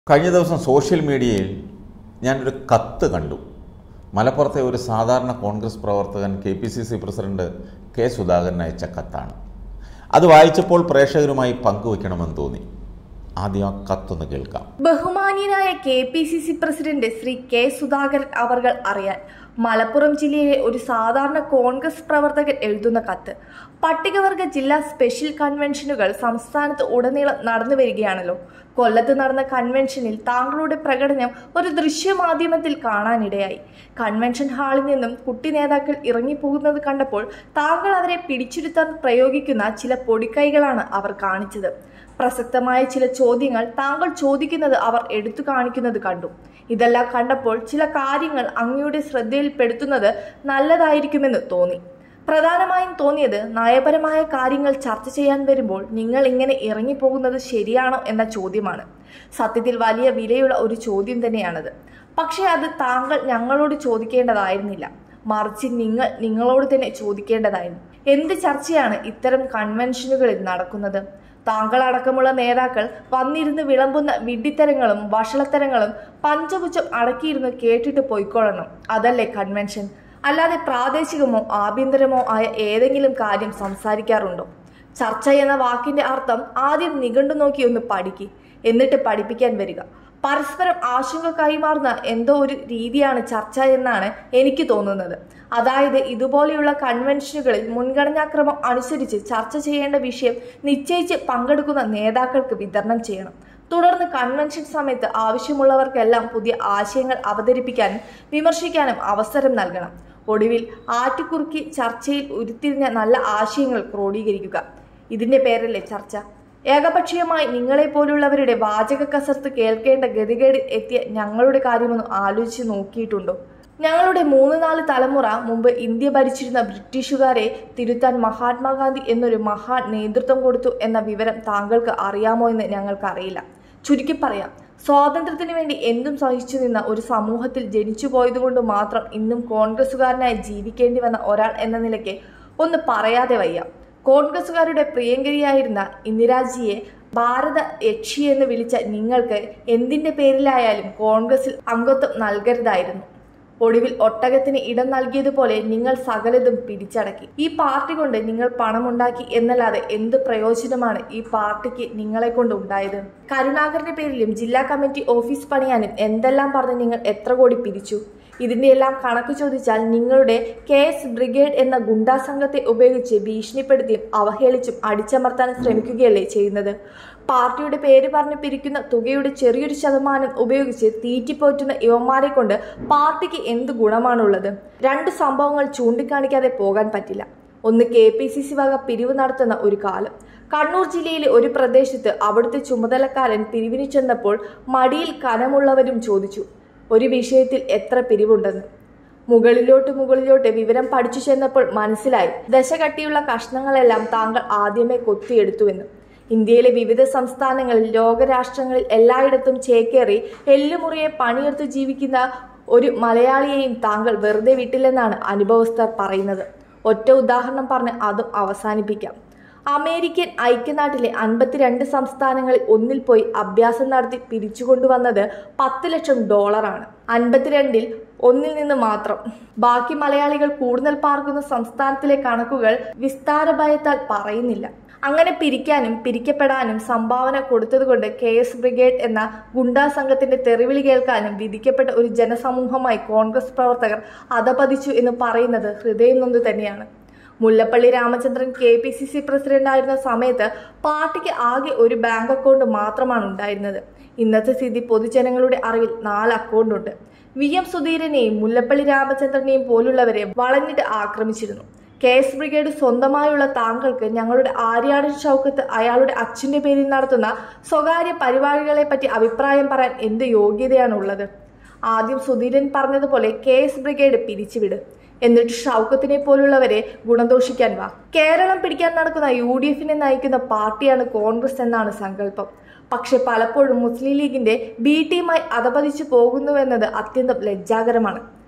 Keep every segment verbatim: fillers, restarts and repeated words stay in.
കഴിഞ്ഞ ദിവസം സോഷ്യൽ മീഡിയയിൽ ഞാനൊരു കത്ത് കണ്ടു. മലപ്പുറത്തെ ഒരു സാധാരണ കോൺഗ്രസ് പ്രവർത്തകൻ K P C C president K Sudhakaran അയച്ച കത്താണ്. അത് വായിച്ചപ്പോൾ പ്രേക്ഷകരുമായി പങ്കുവയ്ക്കണമെന്ന് തോന്നി. ആദ്യം ആ കത്തൊന്ന് കേൾക്കാം. ബഹുമാനീയനായ K P C C president Shri K Sudhakaran അവർകൾ അറിയാൻ മലപ്പുറം ജില്ലയിലെ ഒരു സാധാരണ കോൺഗ്രസ് പ്രവർത്തകൻ എഴുതുന്ന കത്ത്. പട്ടികവർഗ ജില്ലാ സ്പെഷ്യൽ കൺവെൻഷനുകൾ സംസ്ഥാനത്ത് ഉടനീളം നടന്നു വരികയാണല്ലോ. കൊല്ലത്ത് നടന്ന കൺവെൻഷനിൽ താങ്കളുടെ പ്രകടനം ഒരു ദൃശ്യമാധ്യമത്തിൽ കാണാനിടയായി. കൺവെൻഷൻ ഹാളിൽ നിന്നും കുട്ടി നേതാക്കൾ ഇറങ്ങിപ്പോകുന്നത് കണ്ടപ്പോൾ താങ്കൾ അവരെ പിടിച്ചിരുത്താൻ പ്രയോഗിക്കുന്ന ചില പൊടിക്കൈകളാണ് അവർ കാണിച്ചത്. പ്രസക്തമായ ചില ചോദ്യങ്ങൾ താങ്കൾ ചോദിക്കുന്നത് അവർ എടുത്തു കാണിക്കുന്നത് കണ്ടു. ഇതെല്ലാം കണ്ടപ്പോൾ ചില കാര്യങ്ങൾ അങ്ങയുടെ ശ്രദ്ധയിൽപ്പെടുത്തുന്നത് നല്ലതായിരിക്കുമെന്ന് തോന്നി. പ്രധാനമായും തോന്നിയത് നയപരമായ കാര്യങ്ങൾ ചർച്ച ചെയ്യാൻ വരുമ്പോൾ നിങ്ങൾ ഇങ്ങനെ ഇറങ്ങിപ്പോകുന്നത് ശരിയാണോ എന്ന ചോദ്യമാണ്. സത്യത്തിൽ വലിയ വിലയുള്ള ഒരു ചോദ്യം തന്നെയാണത്. പക്ഷേ അത് താങ്കൾ ഞങ്ങളോട് ചോദിക്കേണ്ടതായിരുന്നില്ല, മറിച്ച് നിങ്ങൾ നിങ്ങളോട് തന്നെ ചോദിക്കേണ്ടതായിരുന്നു. എന്ത് ചർച്ചയാണ് ഇത്തരം കൺവെൻഷനുകളിൽ നടക്കുന്നത്? താങ്കൾ അടക്കമുള്ള നേതാക്കൾ വന്നിരുന്ന് വിളമ്പുന്ന വിഡ്ഢിത്തരങ്ങളും വഷളത്തരങ്ങളും പഞ്ചപുച്ഛം അടക്കിയിരുന്ന് കേട്ടിട്ട് പോയിക്കൊള്ളണം. അതല്ലേ കൺവെൻഷൻ? അല്ലാതെ പ്രാദേശികമോ ആഭ്യന്തരമോ ആയ ഏതെങ്കിലും കാര്യം സംസാരിക്കാറുണ്ടോ? ചർച്ച എന്ന വാക്കിന്റെ അർത്ഥം ആദ്യം നിഘണ്ടു നോക്കി ഒന്ന് പഠിക്കുക, എന്നിട്ട് പഠിപ്പിക്കാൻ വരിക. പരസ്പരം ആശങ്ക കൈമാറുന്ന എന്തോ ഒരു രീതിയാണ് ചർച്ച എന്നാണ് എനിക്ക് തോന്നുന്നത്. അതായത് ഇതുപോലെയുള്ള കൺവെൻഷനുകളിൽ മുൻഗണനാക്രമം അനുസരിച്ച് ചർച്ച ചെയ്യേണ്ട വിഷയം നിശ്ചയിച്ച് പങ്കെടുക്കുന്ന നേതാക്കൾക്ക് വിതരണം ചെയ്യണം. തുടർന്ന് കൺവെൻഷൻ സമയത്ത് ആവശ്യമുള്ളവർക്കെല്ലാം പുതിയ ആശയങ്ങൾ അവതരിപ്പിക്കാനും വിമർശിക്കാനും അവസരം നൽകണം. ഒടുവിൽ ആറ്റുകുറുക്കി ചർച്ചയിൽ ഉരുത്തിരിഞ്ഞ നല്ല ആശയങ്ങൾ ക്രോഡീകരിക്കുക. ഇതിന്റെ പേരല്ലേ ചർച്ച? ഏകപക്ഷീയമായി നിങ്ങളെ പോലുള്ളവരുടെ വാചക കസർത്ത് കേൾക്കേണ്ട ഗതികേടിൽ എത്തിയ ഞങ്ങളുടെ കാര്യമൊന്നും ആലോചിച്ച് നോക്കിയിട്ടുണ്ടോ? ഞങ്ങളുടെ മൂന്ന് നാല് തലമുറ മുമ്പ് ഇന്ത്യ ഭരിച്ചിരുന്ന ബ്രിട്ടീഷുകാരെ തിരുത്താൻ മഹാത്മാഗാന്ധി എന്നൊരു മഹാൻ നേതൃത്വം കൊടുത്തു എന്ന വിവരം താങ്കൾക്ക് അറിയാമോ എന്ന് ഞങ്ങൾക്കറിയില്ല. ചുരുക്കി പറയാം, സ്വാതന്ത്ര്യത്തിന് വേണ്ടി എന്തും സഹിച്ചു നിന്ന ഒരു സമൂഹത്തിൽ ജനിച്ചു പോയതുകൊണ്ട് മാത്രം ഇന്നും കോൺഗ്രസുകാരനായി ജീവിക്കേണ്ടി വന്ന ഒരാൾ എന്ന നിലയ്ക്ക് ഒന്ന് പറയാതെ വയ്യ. കോൺഗ്രസുകാരുടെ പ്രിയങ്കരിയായിരുന്ന ഇന്ദിരാജിയെ ഭാരത യക്ഷി എന്ന് വിളിച്ച നിങ്ങൾക്ക് എന്തിന്റെ പേരിലായാലും കോൺഗ്രസിൽ അംഗത്വം നൽകരുതായിരുന്നു. ഒടുവിൽ ഒട്ടകത്തിന് ഇടം നൽകിയതുപോലെ നിങ്ങൾ സകലതും പിടിച്ചടക്കി. ഈ പാർട്ടി കൊണ്ട് നിങ്ങൾ പണമുണ്ടാക്കി എന്നല്ലാതെ എന്ത് പ്രയോജനമാണ് ഈ പാർട്ടിക്ക് നിങ്ങളെ കൊണ്ട് ഉണ്ടായത്? കരുണാകരന്റെ പേരിലും ജില്ലാ കമ്മിറ്റി ഓഫീസ് പണിയാനും എന്തെല്ലാം പറഞ്ഞ് നിങ്ങൾ എത്ര കോടി പിരിച്ചു? ഇതിന്റെ എല്ലാം കണക്ക് ചോദിച്ചാൽ നിങ്ങളുടെ കെ എസ് ബ്രിഗേഡ് എന്ന ഗുണ്ടാ സംഘത്തെ ഉപയോഗിച്ച് ഭീഷണിപ്പെടുത്തിയും അവഹേളിച്ചും അടിച്ചമർത്താൻ ശ്രമിക്കുകയല്ലേ ചെയ്യുന്നത്? പാർട്ടിയുടെ പേര് പറഞ്ഞ് പിരിക്കുന്ന തുകയുടെ ചെറിയൊരു ശതമാനം ഉപയോഗിച്ച് തീറ്റിപ്പോറ്റുന്ന ഇവന്മാരെ കൊണ്ട് പാർട്ടിക്ക് എന്ത് ഗുണമാണുള്ളത്? രണ്ട് സംഭവങ്ങൾ ചൂണ്ടിക്കാണിക്കാതെ പോകാൻ പറ്റില്ല. ഒന്ന്, കെ പി സി സി വക പിരിവ് നടത്തുന്ന ഒരു കാലം. കണ്ണൂർ ജില്ലയിലെ ഒരു പ്രദേശത്ത് അവിടുത്തെ ചുമതലക്കാരൻ പിരിവിന് ചെന്നപ്പോൾ മടിയിൽ കനമുള്ളവരും ചോദിച്ചു, ഒരു വിഷയത്തിൽ എത്ര പിരിവുണ്ടെന്ന്. മുകളിലോട്ട് മുകളിലോട്ട് വിവരം പഠിച്ചു ചെന്നപ്പോൾ മനസ്സിലായി, ദശകട്ടിയുള്ള കഷ്ണങ്ങളെല്ലാം താങ്കൾ ആദ്യമേ കൊത്തിയെടുത്തുവെന്ന്. ഇന്ത്യയിലെ വിവിധ സംസ്ഥാനങ്ങളിൽ ലോകരാഷ്ട്രങ്ങളിൽ എല്ലായിടത്തും ചേക്കേറി എല്ലുമുറിയെ പണിയെടുത്ത് ജീവിക്കുന്ന ഒരു മലയാളിയെയും താങ്കൾ വെറുതെ വിട്ടില്ലെന്നാണ് അനുഭവസ്ഥർ പറയുന്നത്. ഒറ്റ ഉദാഹരണം പറഞ്ഞ് അതും അവസാനിപ്പിക്കാം. അമേരിക്കൻ ഐക്യനാട്ടിലെ അൻപത്തിരണ്ട് സംസ്ഥാനങ്ങളിൽ ഒന്നിൽ പോയി അഭ്യാസം നടത്തി പിരിച്ചുകൊണ്ടുവന്നത് പത്ത് ലക്ഷം ഡോളറാണ്. അൻപത്തിരണ്ടിൽ ഒന്നിൽ നിന്ന് മാത്രം. ബാക്കി മലയാളികൾ കൂടുതൽ പാർക്കുന്ന സംസ്ഥാനത്തിലെ കണക്കുകൾ വിസ്താര ഭയത്താൽ പറയുന്നില്ല. അങ്ങനെ പിരിക്കാനും പിരിക്കപ്പെടാനും സംഭാവന കൊടുത്തതുകൊണ്ട് കെ എസ് ബ്രിഗേഡ് എന്ന ഗുണ്ടാ സംഘത്തിന്റെ തെറിവിളി കേൾക്കാനും വിധിക്കപ്പെട്ട ഒരു ജനസമൂഹമായി കോൺഗ്രസ് പ്രവർത്തകർ അധപതിച്ചു എന്ന് പറയുന്നത് ഹൃദയം നൊന്ത് തന്നെയാണ്. Mullappally Ramachandran K P C C പ്രസിഡന്റായിരുന്ന സമയത്ത് പാർട്ടിക്ക് ആകെ ഒരു ബാങ്ക് അക്കൗണ്ട് മാത്രമാണ് ഉണ്ടായിരുന്നത്. ഇന്നത്തെ സ്ഥിതി പൊതുജനങ്ങളുടെ അറിവിൽ നാല് അക്കൗണ്ട് ഉണ്ട്. വി എം സുധീരനെയും മുല്ലപ്പള്ളി രാമചന്ദ്രനെയും പോലുള്ളവരെ വളഞ്ഞിട്ട് ആക്രമിച്ചിരുന്നു. കെ എസ് ബ്രിഗേഡ് സ്വന്തമായുള്ള താങ്കൾക്ക് ഞങ്ങളുടെ ആര്യാടൻ ഷൗക്കത്ത് അയാളുടെ അച്ഛന്റെ പേരിൽ നടത്തുന്ന സ്വകാര്യ പരിപാടികളെ പറ്റി അഭിപ്രായം പറയാൻ എന്ത് യോഗ്യതയാണുള്ളത്? ആദ്യം സുധീരൻ പറഞ്ഞതുപോലെ കെ എസ് ബ്രിഗേഡ് പിരിച്ചുവിട്, എന്നിട്ട് ഷൗക്കത്തിനെ പോലുള്ളവരെ ഗുണദോഷിക്കാൻ വാ. കേരളം പിടിക്കാൻ നടക്കുന്ന യു ഡി എഫിനെ നയിക്കുന്ന പാർട്ടിയാണ് കോൺഗ്രസ് എന്നാണ് സങ്കല്പം. പക്ഷെ പലപ്പോഴും മുസ്ലിം ലീഗിന്റെ ബി ടീമായി അധപതിച്ചു പോകുന്നുവെന്നത് അത്യന്തം ലജ്ജാകരമാണ്.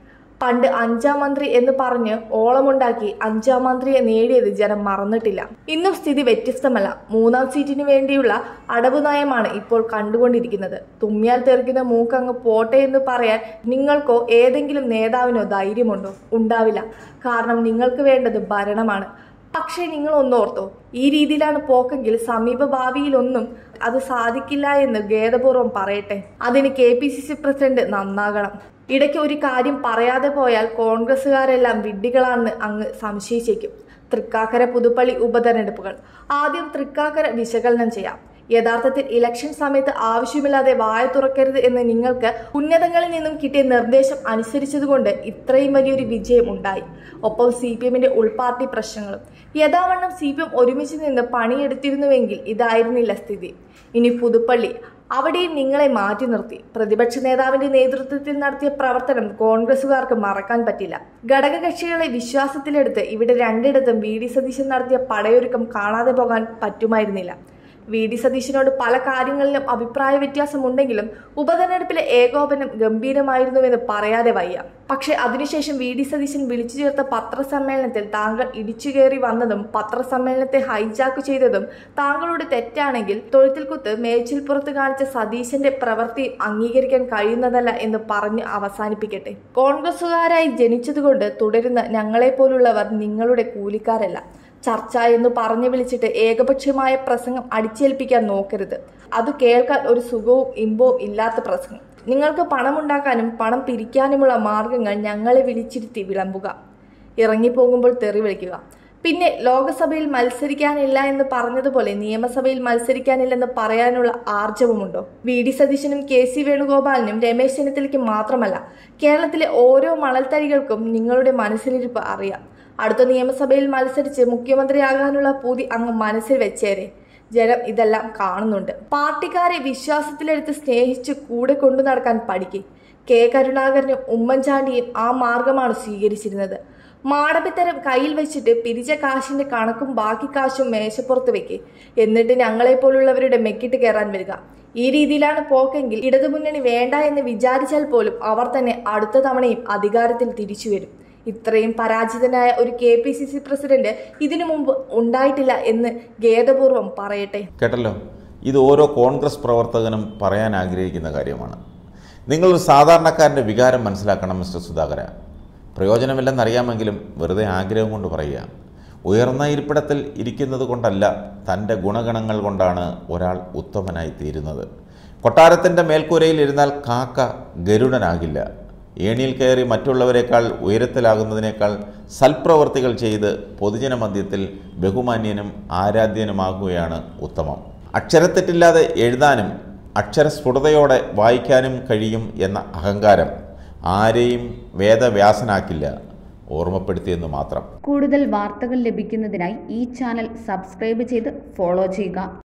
പണ്ട് അഞ്ചാം മന്ത്രി എന്ന് പറഞ്ഞ് ഓളമുണ്ടാക്കി അഞ്ചാം മന്ത്രിയെ നേടിയത് ജനം മറന്നിട്ടില്ല. ഇന്നും സ്ഥിതി വ്യത്യസ്തമല്ല. മൂന്നാം സീറ്റിന് വേണ്ടിയുള്ള അടവ് നയമാണ് ഇപ്പോൾ കണ്ടുകൊണ്ടിരിക്കുന്നത്. തുമ്മിയാൽ തെറിക്കുന്ന മൂക്കങ്ങ് പോട്ടെ എന്ന് പറയാൻ നിങ്ങൾക്കോ ഏതെങ്കിലും നേതാവിനോ ധൈര്യമുണ്ടോ? ഉണ്ടാവില്ല. കാരണം നിങ്ങൾക്ക് വേണ്ടത് ഭരണമാണ്. പക്ഷേ നിങ്ങൾ ഒന്നോർത്തോ, ഈ രീതിയിലാണ് പോക്കെങ്കിൽ സമീപ ഭാവിയിലൊന്നും അത് സാധിക്കില്ല എന്ന് ഖേദപൂർവ്വം പറയട്ടെ. അതിന് K P C C president നന്നാകണം. ഇടയ്ക്ക് ഒരു കാര്യം പറയാതെ പോയാൽ കോൺഗ്രസുകാരെല്ലാം വിഡ്ഢികളാണെന്ന് അങ്ങ് സംശയിച്ചേക്കും. തൃക്കാക്കര പുതുപ്പള്ളി ഉപതെരഞ്ഞെടുപ്പുകൾ. ആദ്യം തൃക്കാക്കര വിശകലനം ചെയ്യാം. യഥാർത്ഥത്തിൽ ഇലക്ഷൻ സമയത്ത് ആവശ്യമില്ലാതെ വായ തുറക്കരുത് എന്ന് നിങ്ങൾക്ക് ഉന്നതങ്ങളിൽ നിന്നും കിട്ടിയ നിർദ്ദേശം അനുസരിച്ചതുകൊണ്ട് ഇത്രയും വലിയൊരു വിജയം ഉണ്ടായി. ഒപ്പം സി പി എമ്മിന്റെ ഉൾപാർട്ടി പ്രശ്നങ്ങളും. യഥാവണ്ണം സി പി എം ഒരുമിച്ച് നിന്ന് പണിയെടുത്തിരുന്നുവെങ്കിൽ ഇതായിരുന്നില്ല സ്ഥിതി. ഇനി പുതുപ്പള്ളി. അവിടെയും നിങ്ങളെ മാറ്റി നിർത്തി. പ്രതിപക്ഷ നേതാവിന്റെ നേതൃത്വത്തിൽ നടത്തിയ പ്രവർത്തനം കോൺഗ്രസുകാർക്ക് മറക്കാൻ പറ്റില്ല. ഘടകകക്ഷികളെ വിശ്വാസത്തിലെടുത്ത് ഇവിടെ രണ്ടിടത്തും വി ഡി സതീശൻ നടത്തിയ പടയൊരുക്കം കാണാതെ പോകാൻ പറ്റുമായിരുന്നില്ല. വി ഡി സതീശനോട് പല കാര്യങ്ങളിലും അഭിപ്രായ വ്യത്യാസമുണ്ടെങ്കിലും ഉപതെരഞ്ഞെടുപ്പിലെ ഏകോപനം ഗംഭീരമായിരുന്നുവെന്ന് പറയാതെ വയ്യ. പക്ഷെ അതിനുശേഷം വി ഡി സതീശൻ വിളിച്ചു ചേർത്ത പത്രസമ്മേളനത്തിൽ താങ്കൾ ഇടിച്ചുകയറി വന്നതും പത്രസമ്മേളനത്തെ ഹൈജാക്ക് ചെയ്തതും താങ്കളുടെ തെറ്റാണെങ്കിൽ തൊഴുത്തിൽ കുത്ത് മേച്ചിൽപ്പുറത്ത് കാണിച്ച സതീശന്റെ പ്രവൃത്തി അംഗീകരിക്കാൻ കഴിയുന്നതല്ല എന്ന് പറഞ്ഞ് അവസാനിപ്പിക്കട്ടെ. കോൺഗ്രസുകാരായി ജനിച്ചതുകൊണ്ട് തുടരുന്ന ഞങ്ങളെപ്പോലുള്ളവർ നിങ്ങളുടെ കൂലിക്കാരല്ല. ചർച്ച എന്ന് പറഞ്ഞു വിളിച്ചിട്ട് ഏകപക്ഷീയമായ പ്രസംഗം അടിച്ചേൽപ്പിക്കാൻ നോക്കരുത്. അത് കേൾക്കാൻ ഒരു സുഖവും ഇമ്പവും ഇല്ലാത്ത പ്രസംഗം. നിങ്ങൾക്ക് പണമുണ്ടാക്കാനും പണം പിരിക്കാനുമുള്ള മാർഗങ്ങൾ ഞങ്ങളെ വിളിച്ചിരുത്തി വിളമ്പുക. ഇറങ്ങിപ്പോകുമ്പോൾ തെറി വിളിക്കുക. പിന്നെ ലോക്സഭയിൽ മത്സരിക്കാനില്ല എന്ന് പറഞ്ഞതുപോലെ നിയമസഭയിൽ മത്സരിക്കാനില്ലെന്ന് പറയാനുള്ള ആർജവമുണ്ടോ? വി ഡി സതീശനും കെ സി വേണുഗോപാലിനും രമേശ് ചെന്നിത്തലയ്ക്കും മാത്രമല്ല, കേരളത്തിലെ ഓരോ മണൽത്തരികൾക്കും നിങ്ങളുടെ മനസ്സിലിരിപ്പ് അറിയാം. അടുത്ത നിയമസഭയിൽ മത്സരിച്ച് മുഖ്യമന്ത്രിയാകാനുള്ള പൂതി അങ്ങ് മനസ്സിൽ വെച്ചേരെ. ജനം ഇതെല്ലാം കാണുന്നുണ്ട്. പാർട്ടിക്കാരെ വിശ്വാസത്തിലെടുത്ത് സ്നേഹിച്ച് കൂടെ കൊണ്ടു നടക്കാൻ പഠിക്കും. കെ കരുണാകരനും ഉമ്മൻചാണ്ടിയും ആ മാർഗമാണ് സ്വീകരിച്ചിരുന്നത്. മാടമ്പിത്തരം കയ്യിൽ വെച്ചിട്ട് പിരിച്ച കാശിന്റെ കണക്കും ബാക്കി കാശും മേശപ്പുറത്ത് വെക്ക്. എന്നിട്ട് ഞങ്ങളെപ്പോലുള്ളവരുടെ മെക്കിട്ട് കയറാൻ വരിക. ഈ രീതിയിലാണ് പോക്കെങ്കിൽ ഇടതുമുന്നണി വേണ്ട എന്ന് വിചാരിച്ചാൽ പോലും അവർ തന്നെ അടുത്ത തവണയും അധികാരത്തിൽ തിരിച്ചു വരും. ഇത്രയും പരാജിതനായ ഒരു K P C C president ഇതിനു മുമ്പ് ഉണ്ടായിട്ടില്ല എന്ന് ഖേദപൂർവ്വം പറയട്ടെ. കേട്ടല്ലോ, ഇത് ഓരോ കോൺഗ്രസ് പ്രവർത്തകനും പറയാൻ ആഗ്രഹിക്കുന്ന കാര്യമാണ്. നിങ്ങളൊരു സാധാരണക്കാരൻ്റെ വികാരം മനസ്സിലാക്കണം മിസ്റ്റർ സുധാകര. പ്രയോജനമില്ലെന്നറിയാമെങ്കിലും വെറുതെ ആഗ്രഹം കൊണ്ട് പറയുക. ഉയർന്ന ഇരിപ്പിടത്തിൽ ഇരിക്കുന്നത് കൊണ്ടല്ല, തൻ്റെ ഗുണഗണങ്ങൾ കൊണ്ടാണ് ഒരാൾ ഉത്തമനായി തീരുന്നത്. കൊട്ടാരത്തിൻ്റെ മേൽക്കൂരയിൽ ഇരുന്നാൽ കാക്ക ഗരുഡനാകില്ല. ഏണിയിൽ കയറി മറ്റുള്ളവരെക്കാൾ ഉയരത്തിലാകുന്നതിനേക്കാൾ സൽപ്രവർത്തികൾ ചെയ്ത് പൊതുജന മധ്യത്തിൽ ബഹുമാന്യനും ആരാധ്യനുമാകുകയാണ് ഉത്തമം. അക്ഷരത്തെറ്റില്ലാതെ എഴുതാനും അക്ഷരസ്ഫുടതയോടെ വായിക്കാനും കഴിയും എന്ന അഹങ്കാരം ആരെയും വേദവ്യാസനാക്കില്ല. ഓർമ്മപ്പെടുത്തിയെന്ന് മാത്രം. കൂടുതൽ വാർത്തകൾ ലഭിക്കുന്നതിനായി ഈ ചാനൽ സബ്സ്ക്രൈബ് ചെയ്ത് ഫോളോ ചെയ്യുക.